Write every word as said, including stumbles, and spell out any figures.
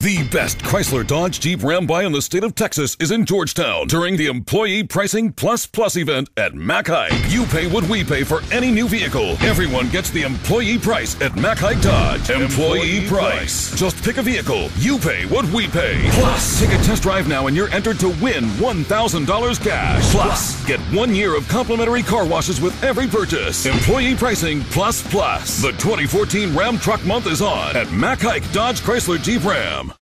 The best Chrysler Dodge Jeep Ram buy in the state of Texas is in Georgetown during the Employee Pricing Plus Plus event at Haik. You pay what we pay for any new vehicle. Everyone gets the employee price at Haik Dodge. Employee, employee price. Just pick a vehicle. You pay what we pay. Plus, take a test drive now and you're entered to win one thousand dollars cash. Plus, get one year of complimentary car washes with every purchase. Employee Pricing Plus Plus. The twenty fourteen Ram Truck Month is on at Haik Dodge Chrysler Jeep Ram.